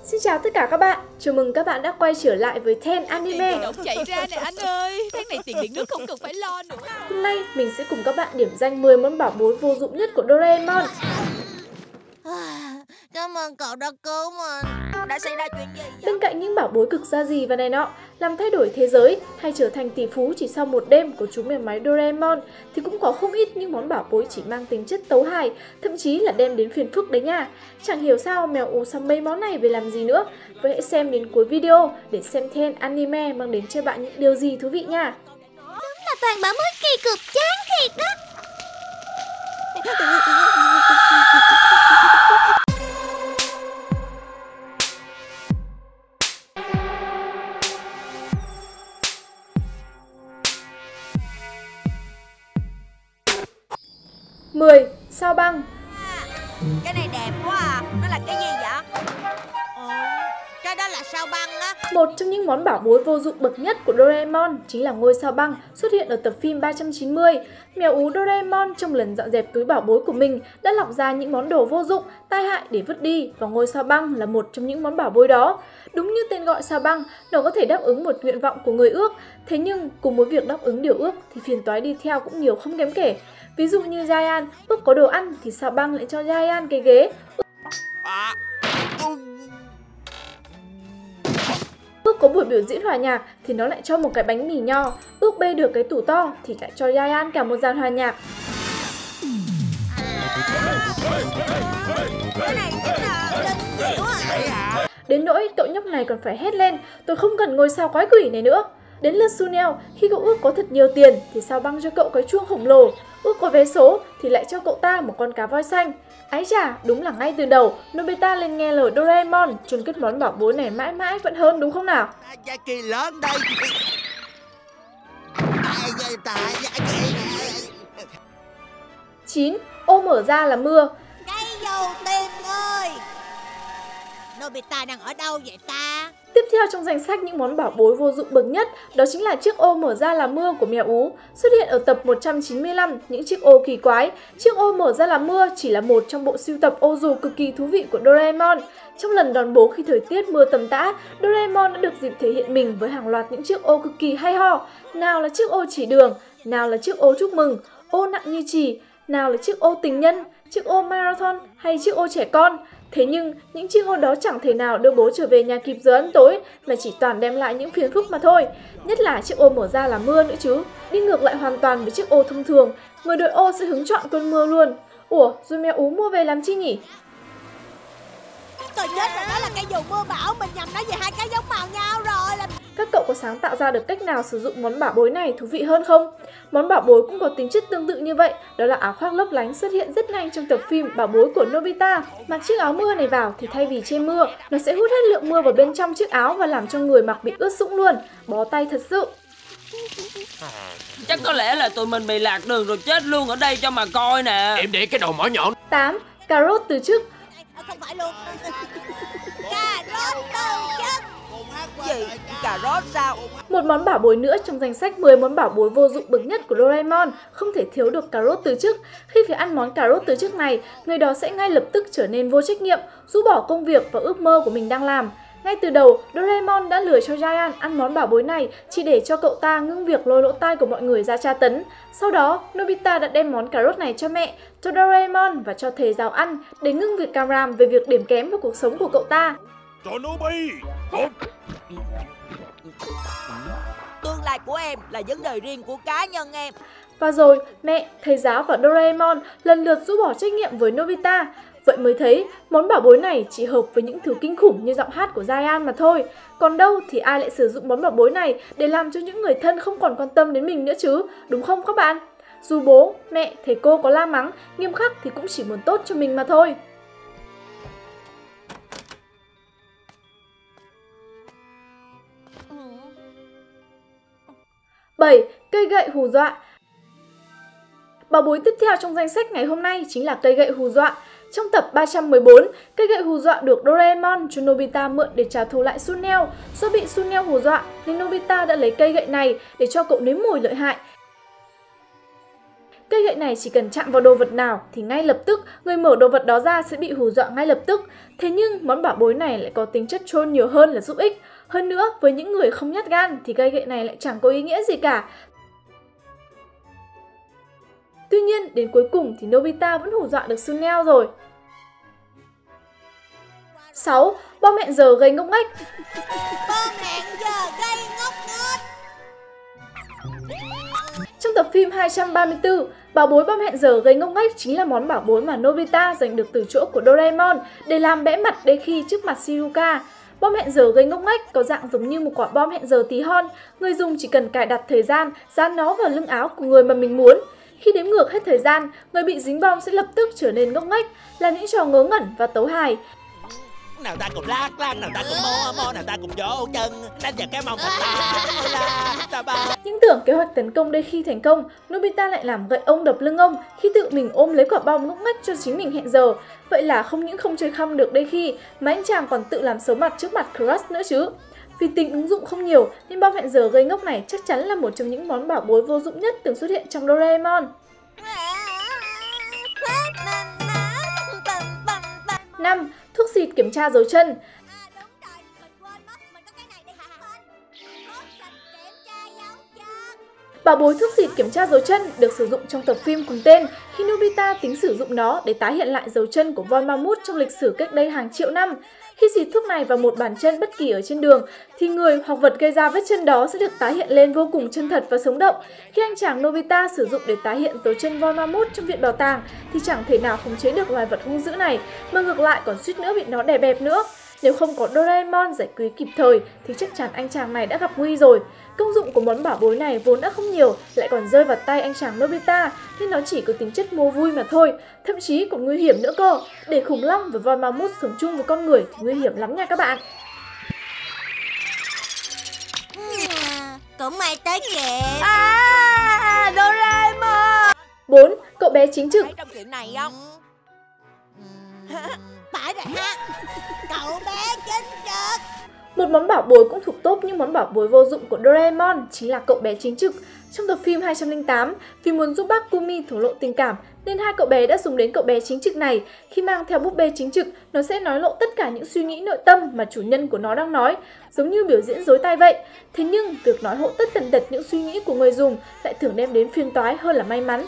Xin chào tất cả các bạn, chào mừng các bạn đã quay trở lại với Ten Anime. Chạy ra nè anh ơi, tháng này tiền điện nước không cần phải lo nữa. Hôm nay mình sẽ cùng các bạn điểm danh 10 món bảo bối vô dụng nhất của Doraemon. Cảm ơn cậu đã cứu mình. Đã xảy ra chuyện gì vậy? Bên cạnh những bảo bối cực gia gì và này nọ, làm thay đổi thế giới hay trở thành tỷ phú chỉ sau một đêm của chú mèo máy Doraemon, thì cũng có không ít những món bảo bối chỉ mang tính chất tấu hài, thậm chí là đem đến phiền phức đấy nha. Chẳng hiểu sao mèo ú sắm mấy món này về làm gì nữa. Vậy hãy xem đến cuối video để xem Ten Anime mang đến cho bạn những điều gì thú vị nha. Đúng là toàn bảo mới kỳ cục chán thiệt đó. Mười, sao băng. Cái này đẹp quá à. Nó là cái gì vậy? Cái đó là sao băng á. Một trong những món bảo bối vô dụng bậc nhất của Doraemon chính là ngôi sao băng xuất hiện ở tập phim 390. Mèo ú Doraemon trong lần dọn dẹp túi bảo bối của mình đã lọc ra những món đồ vô dụng, tai hại để vứt đi, và ngôi sao băng là một trong những món bảo bối đó. Đúng như tên gọi sao băng, nó có thể đáp ứng một nguyện vọng của người ước, thế nhưng cùng với việc đáp ứng điều ước thì phiền toái đi theo cũng nhiều không kém kể. Ví dụ như Giant ước có đồ ăn thì sao băng lại cho Giant cái ghế. Ước có buổi biểu diễn hòa nhạc thì nó lại cho một cái bánh mì nho. Ước bê được cái tủ to thì lại cho Giant cả một dàn hòa nhạc. Cái này chính là linh diệu à. Đến nỗi cậu nhóc này còn phải hét lên: tôi không cần ngôi sao quái quỷ này nữa. Đến lượt Suneo, khi cậu ước có thật nhiều tiền thì sao băng cho cậu cái chuông khổng lồ. Ước có vé số thì lại cho cậu ta một con cá voi xanh. Ái chà, đúng là ngay từ đầu Nobita lên nghe lời Doraemon, chôn cất món bảo bối này mãi mãi vẫn hơn, đúng không nào? Giá kỳ lớn đây. 9. Ô mở ra là mưa. Cây dầu tiền ơi. Nobita đang ở đâu vậy ta? Tiếp theo trong danh sách những món bảo bối vô dụng bậc nhất, đó chính là chiếc ô mở ra là mưa của mèo ú, xuất hiện ở tập 195, những chiếc ô kỳ quái. Chiếc ô mở ra là mưa chỉ là một trong bộ sưu tập ô dù cực kỳ thú vị của Doraemon. Trong lần đón bố khi thời tiết mưa tầm tã, Doraemon đã được dịp thể hiện mình với hàng loạt những chiếc ô cực kỳ hay ho. Nào là chiếc ô chỉ đường, nào là chiếc ô chúc mừng, ô nặng như chì, nào là chiếc ô tình nhân, chiếc ô marathon hay chiếc ô trẻ con. Thế nhưng, những chiếc ô đó chẳng thể nào đưa bố trở về nhà kịp giờ ăn tối, mà chỉ toàn đem lại những phiền phức mà thôi. Nhất là chiếc ô mở ra là mưa nữa chứ. Đi ngược lại hoàn toàn với chiếc ô thông thường, người đội ô sẽ hứng chọn cơn mưa luôn. Ủa, rồi mèo ú mua về làm chi nhỉ? Tôi chết rồi, đó là cây dù mưa bão. Mình nhầm nói về hai cái giống màu nhau rồi. Các cậu có sáng tạo ra được cách nào sử dụng món bảo bối này thú vị hơn không? Món bảo bối cũng có tính chất tương tự như vậy, đó là áo khoác lấp lánh xuất hiện rất nhanh trong tập phim Bảo bối của Nobita. Mặc chiếc áo mưa này vào thì thay vì che mưa, nó sẽ hút hết lượng mưa vào bên trong chiếc áo và làm cho người mặc bị ướt sũng luôn. Bó tay thật sự. Chắc có lẽ là tụi mình bị lạc đường rồi chết luôn ở đây cho mà coi nè. Em để cái đầu mỏ nhọn. 8. Cà rốt từ chức. Không phải luôn. Cà rốt từ chức. Gì? Cà rốt sao? Một món bảo bối nữa trong danh sách 10 món bảo bối vô dụng bậc nhất của Doraemon, không thể thiếu được cà rốt từ chức. Khi phải ăn món cà rốt từ chức này, người đó sẽ ngay lập tức trở nên vô trách nhiệm, rũ bỏ công việc và ước mơ của mình đang làm. Ngay từ đầu, Doraemon đã lừa cho Giant ăn món bảo bối này chỉ để cho cậu ta ngưng việc lôi lỗ tai của mọi người ra tra tấn. Sau đó, Nobita đã đem món cà rốt này cho mẹ, cho Doraemon và cho thầy giáo ăn để ngưng việc càm ràm về việc điểm kém vào cuộc sống của cậu ta. Tương lai của em là vấn đề riêng của cá nhân em. Và rồi, mẹ, thầy giáo và Doraemon lần lượt rũ bỏ trách nhiệm với Nobita. Vậy mới thấy, món bảo bối này chỉ hợp với những thứ kinh khủng như giọng hát của Giant mà thôi. Còn đâu thì ai lại sử dụng món bảo bối này để làm cho những người thân không còn quan tâm đến mình nữa chứ, đúng không các bạn? Dù bố, mẹ, thầy cô có la mắng, nghiêm khắc thì cũng chỉ muốn tốt cho mình mà thôi. 7. Cây gậy hù dọa. Bảo bối tiếp theo trong danh sách ngày hôm nay chính là cây gậy hù dọa. Trong tập 314, cây gậy hù dọa được Doraemon cho Nobita mượn để trả thù lại Suneo. Do bị Suneo hù dọa nên Nobita đã lấy cây gậy này để cho cậu nếm mùi lợi hại. Cây gậy này chỉ cần chạm vào đồ vật nào thì ngay lập tức người mở đồ vật đó ra sẽ bị hù dọa ngay lập tức. Thế nhưng món bảo bối này lại có tính chất troll nhiều hơn là giúp ích. Hơn nữa, với những người không nhát gan thì cây gậy này lại chẳng có ý nghĩa gì cả. Tuy nhiên, đến cuối cùng thì Nobita vẫn hù dọa được Suneo rồi. 6. Bom hẹn giờ gây ngốc nghếch. Bom hẹn giờ gây ngốc nghếch. Trong tập phim 234, bảo bối bom hẹn giờ gây ngốc nghếch chính là món bảo bối mà Nobita giành được từ chỗ của Doraemon để làm bẽ mặt Deki trước mặt Shizuka. Bom hẹn giờ gây ngốc nghếch có dạng giống như một quả bom hẹn giờ tí hon, người dùng chỉ cần cài đặt thời gian, dán nó vào lưng áo của người mà mình muốn. Khi đếm ngược hết thời gian, người bị dính bom sẽ lập tức trở nên ngốc nghếch, là những trò ngớ ngẩn và tấu hài. Nào ta cùng lắc, nào ta cùng mò, nào ta cùng vỗ chân, đánh vào cái mông ta ba. Những tưởng kế hoạch tấn công Deki thành công, Nobita lại làm gậy ông đập lưng ông khi tự mình ôm lấy quả bom ngốc nghếch cho chính mình hẹn giờ. Vậy là không những không chơi khăm được Deki mà anh chàng còn tự làm xấu mặt trước mặt Crush nữa chứ. Vì tính ứng dụng không nhiều nên bom hẹn giờ gây ngốc này chắc chắn là một trong những món bảo bối vô dụng nhất từng xuất hiện trong Doraemon. 5. Thuốc xịt kiểm tra dấu chân. Bảo bối thuốc xịt kiểm tra dấu chân được sử dụng trong tập phim cùng tên khi Nobita tính sử dụng nó để tái hiện lại dấu chân của Von Mammut trong lịch sử cách đây hàng triệu năm. Khi xịt thuốc này vào một bàn chân bất kỳ ở trên đường, thì người hoặc vật gây ra vết chân đó sẽ được tái hiện lên vô cùng chân thật và sống động. Khi anh chàng Nobita sử dụng để tái hiện dấu chân Von Mammut trong viện bảo tàng, thì chẳng thể nào khống chế được loài vật hung dữ này, mà ngược lại còn suýt nữa bị nó đè bẹp nữa. Nếu không có Doraemon giải cứu kịp thời thì chắc chắn anh chàng này đã gặp nguy rồi. Công dụng của món bảo bối này vốn đã không nhiều, lại còn rơi vào tay anh chàng Nobita nên nó chỉ có tính chất mua vui mà thôi, thậm chí còn nguy hiểm nữa cơ. Để khủng long và Von Mammut sống chung với con người thì nguy hiểm lắm nha các bạn. Cũng may tới kịp. Doraemon. 4. Cậu bé chính trực. Phải trong chuyện này không? Phải rồi ha. Cậu bé chính trực. Một món bảo bối cũng thuộc top những món bảo bối vô dụng của Doraemon chính là cậu bé chính trực. Trong tập phim 208, vì muốn giúp bác Kumi thổ lộ tình cảm nên hai cậu bé đã dùng đến cậu bé chính trực này. Khi mang theo búp bê chính trực, nó sẽ nói lộ tất cả những suy nghĩ nội tâm mà chủ nhân của nó đang nói, giống như biểu diễn dối tai vậy. Thế nhưng, việc nói hộ tất tần tật những suy nghĩ của người dùng lại thường đem đến phiền toái hơn là may mắn.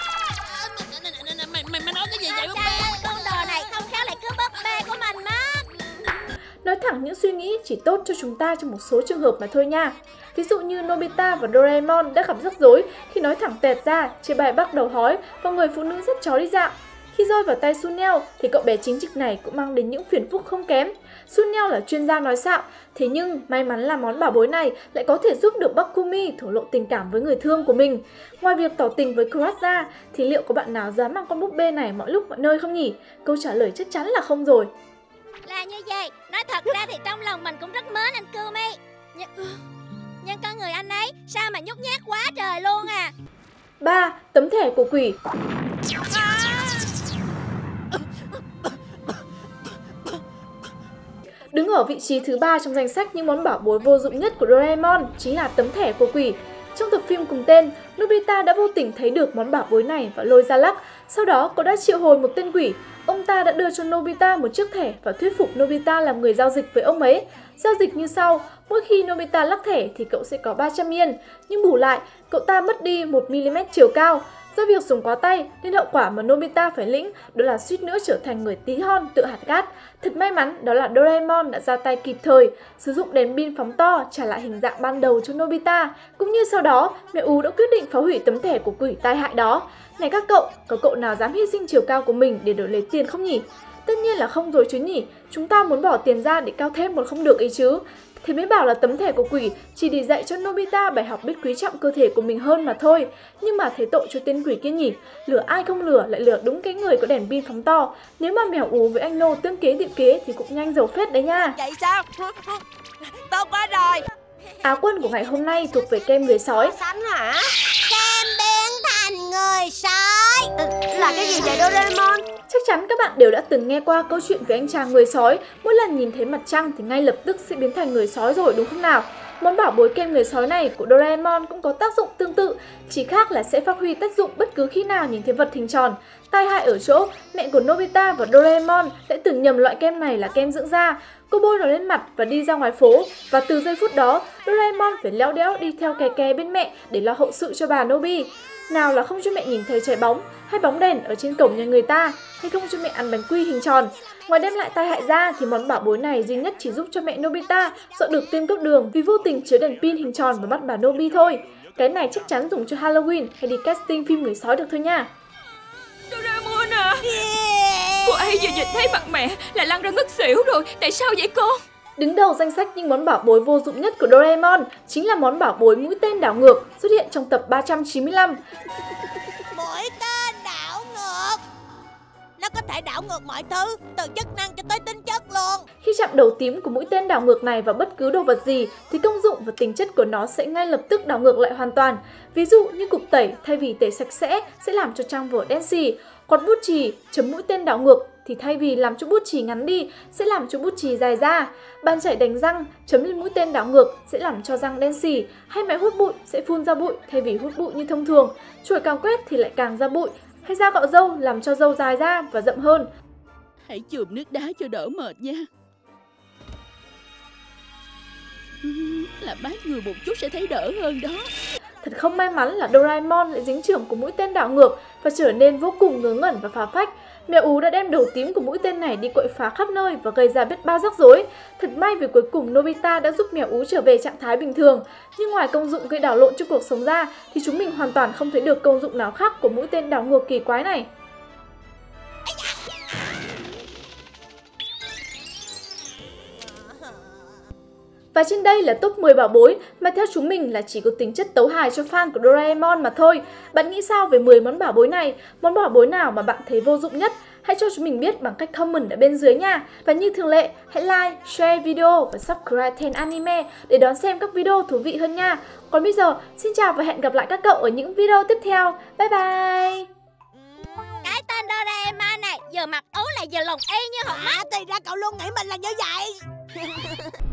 Mày nói cái gì vậy búp bê? Con đồ này không khéo lại cứ búp bê của mình mất. Nói thẳng những suy nghĩ chỉ tốt cho chúng ta trong một số trường hợp mà thôi nha. Ví dụ như Nobita và Doraemon đã gặp rắc rối khi nói thẳng tẹt ra, chê bai bắt đầu hói và người phụ nữ dắt chó đi dạo. Khi rơi vào tay Suneo thì cậu bé chính trực này cũng mang đến những phiền phức không kém. Suneo là chuyên gia nói xạo, thế nhưng may mắn là món bảo bối này lại có thể giúp được bác Kumi thổ lộ tình cảm với người thương của mình. Ngoài việc tỏ tình với Crush ra thì liệu có bạn nào dám mang con búp bê này mọi lúc mọi nơi không nhỉ? Câu trả lời chắc chắn là không rồi. Là như vậy, nói thật ra thì trong lòng mình cũng rất mến anh Kumi. Nhưng con người anh ấy sao mà nhút nhát quá trời luôn à. 3. Tấm thẻ của quỷ. Đứng ở vị trí thứ 3 trong danh sách những món bảo bối vô dụng nhất của Doraemon chính là tấm thẻ của quỷ. Trong tập phim cùng tên, Nobita đã vô tình thấy được món bảo bối này và lôi ra lắc. Sau đó, cậu đã triệu hồi một tên quỷ. Ông ta đã đưa cho Nobita một chiếc thẻ và thuyết phục Nobita làm người giao dịch với ông ấy. Giao dịch như sau, mỗi khi Nobita lắc thẻ thì cậu sẽ có 300 yên, nhưng bù lại, cậu ta mất đi 1mm chiều cao. Do việc dùng quá tay nên hậu quả mà Nobita phải lĩnh đó là suýt nữa trở thành người tí hon tự hạt gát. Thật may mắn đó là Doraemon đã ra tay kịp thời, sử dụng đèn pin phóng to trả lại hình dạng ban đầu cho Nobita. Cũng như sau đó, mẹ Ú đã quyết định phá hủy tấm thẻ của quỷ tai hại đó. Này các cậu, có cậu nào dám hy sinh chiều cao của mình để đổi lấy tiền không nhỉ? Tất nhiên là không rồi chứ nhỉ, chúng ta muốn bỏ tiền ra để cao thêm còn không được ấy chứ. Thế mới bảo là tấm thẻ của quỷ chỉ để dạy cho Nobita bài học biết quý trọng cơ thể của mình hơn mà thôi. Nhưng mà thế tội cho tên quỷ kia nhỉ, lừa ai không lừa lại lừa đúng cái người có đèn pin phóng to. Nếu mà mèo Ú với anh Nô tương kế tiệm kế thì cũng nhanh giàu phết đấy nha. Vậy sao? Tốt quá rồi. Á quân của ngày hôm nay thuộc về kem người sói. Sánh hả? Kem biến thành người sói. Là cái gì vậy Doraemon? Chắc chắn các bạn đều đã từng nghe qua câu chuyện về anh chàng người sói. Mỗi lần nhìn thấy mặt trăng thì ngay lập tức sẽ biến thành người sói rồi đúng không nào? Món bảo bối kem người sói này của Doraemon cũng có tác dụng tương tự, chỉ khác là sẽ phát huy tác dụng bất cứ khi nào nhìn thấy vật hình tròn. Tai hại ở chỗ, mẹ của Nobita và Doraemon đã tưởng nhầm loại kem này là kem dưỡng da. Cô bôi nó lên mặt và đi ra ngoài phố, và từ giây phút đó, Doraemon phải léo đéo đi theo kè kè bên mẹ để lo hậu sự cho bà Nobi. Nào là không cho mẹ nhìn thấy trái bóng hay bóng đèn ở trên cổng nhà người ta, hay không cho mẹ ăn bánh quy hình tròn. Ngoài đem lại tai hại ra thì món bảo bối này duy nhất chỉ giúp cho mẹ Nobita sợ được tiêm cốc đường vì vô tình chứa đèn pin hình tròn vào mắt bà Nobi thôi. Cái này chắc chắn dùng cho Halloween hay đi casting phim người sói được thôi nha. Doraemon à, cô ấy vừa nhìn thấy mặt mẹ là lăn ra ngất xỉu rồi. Tại sao vậy con? Đứng đầu danh sách những món bảo bối vô dụng nhất của Doraemon chính là món bảo bối mũi tên đảo ngược xuất hiện trong tập 395. Mũi tên đảo ngược. Nó có thể đảo ngược mọi thứ, từ chức năng cho tới tính chất luôn. Khi chạm đầu tím của mũi tên đảo ngược này vào bất cứ đồ vật gì thì công dụng và tính chất của nó sẽ ngay lập tức đảo ngược lại hoàn toàn. Ví dụ như cục tẩy thay vì tẩy sạch sẽ làm cho trang vở đen xì. Còn bút chì chấm mũi tên đảo ngược thì thay vì làm cho bút chì ngắn đi sẽ làm cho bút chì dài ra. Bàn chải đánh răng chấm lên mũi tên đảo ngược sẽ làm cho răng đen xì. Hay máy hút bụi sẽ phun ra bụi thay vì hút bụi như thông thường. Chổi càng quét thì lại càng ra bụi. Hay dao cạo râu làm cho râu dài ra và rậm hơn. Hãy chườm nước đá cho đỡ mệt nha. Làm mát người một chút sẽ thấy đỡ hơn đó. Thật không may mắn là Doraemon lại dính chưởng của mũi tên đảo ngược và trở nên vô cùng ngớ ngẩn và phá phách. Mèo Ú đã đem đầu tím của mũi tên này đi quậy phá khắp nơi và gây ra biết bao rắc rối. Thật may vì cuối cùng Nobita đã giúp mèo Ú trở về trạng thái bình thường. Nhưng ngoài công dụng gây đảo lộn cho cuộc sống ra thì chúng mình hoàn toàn không thấy được công dụng nào khác của mũi tên đảo ngược kỳ quái này. Và trên đây là top 10 bảo bối mà theo chúng mình là chỉ có tính chất tấu hài cho fan của Doraemon mà thôi. Bạn nghĩ sao về 10 món bảo bối này? Món bảo bối nào mà bạn thấy vô dụng nhất? Hãy cho chúng mình biết bằng cách comment ở bên dưới nha. Và như thường lệ, hãy like, share video và subscribe Ten Anime để đón xem các video thú vị hơn nha. Còn bây giờ, xin chào và hẹn gặp lại các cậu ở những video tiếp theo. Bye bye! Cái tên Doraemon này vừa mặt ú lại vừa lùn y như hột mắt. Thì ra cậu luôn nghĩ mình là như vậy.